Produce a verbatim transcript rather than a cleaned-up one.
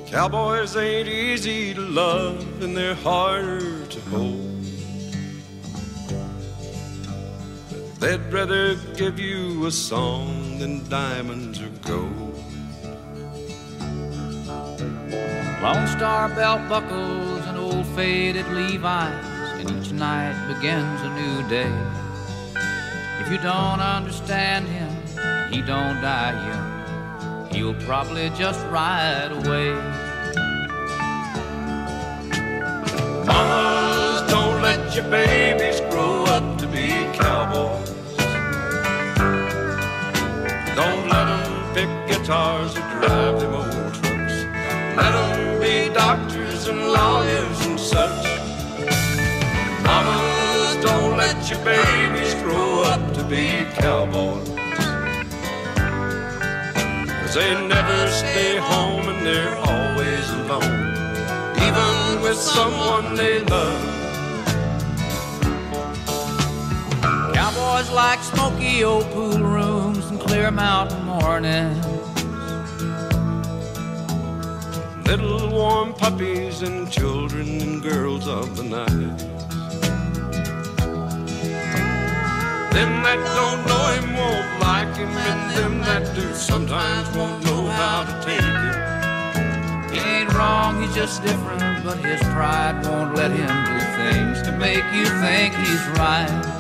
Cowboys ain't easy to love and they're harder to hold. They'd rather give you a song than diamonds or gold. Lone Star belt buckles and old faded Levi's, and each night begins a new day. If you don't understand him, he don't die young, he'll probably just ride away. Mamas, don't let your babies grow up to be cowboys. Don't let them pick guitars or drive them old trucks. Let them be doctors and lawyers and such. Mamas, don't let your babies grow up to be cowboys. 'Cause they never stay home and they're always alone, even with someone they love. Cowboys like smoky old pool rooms and clear mountain mornings, little warm puppies and children and girls of the night. Them that don't know him won't like him, and them that do sometimes won't know how to take it. he ain't wrong, he's just different, but his pride won't let him do things to make you think he's right.